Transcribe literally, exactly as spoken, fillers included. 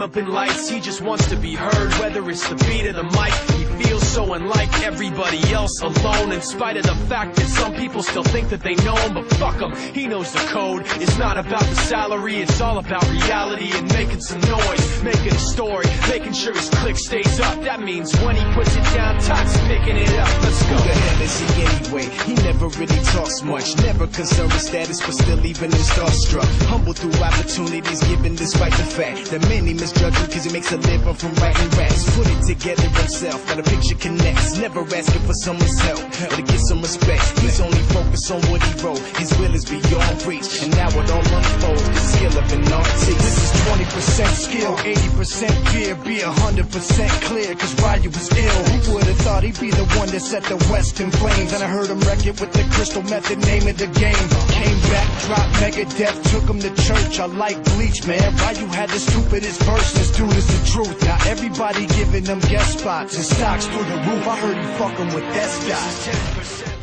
up in lights, he just wants to be heard, whether it's the beat or the mic. He feels so unlike everybody else, alone, in spite of the fact that some people still think that they know him. But fuck him, he knows the code. It's not about the salary, it's all about reality and making some noise, making a story, making sure his click stays up. That means when he puts it down, Todd's picking it up. Let's go. Who the hell is he anyway? He never really talks much, never concerned with status, but still even in starstruck. Humble through opportunities given despite the fact that many misjudge him cause he makes a living from writing raps. Put it together himself, got a picture connects, never asking for someone's help or to get some respect. He's only focused on what he wrote, his will is beyond reach, and now it all unfolds, the skill of an artist. This is twenty percent skill, eighty percent fear, be one hundred percent clear, cause Ryu was ill. Who would've thought he'd be the one that set the West in flames? And I heard him wreck it with the Crystal Method, name of the game. Came back, dropped Megadeth, took him to church. I like Bleach, man. Ryu had the stupidest verse, this dude is the truth. Now everybody giving them guest spots and stocks through the roof. I heard you fucking with that stock.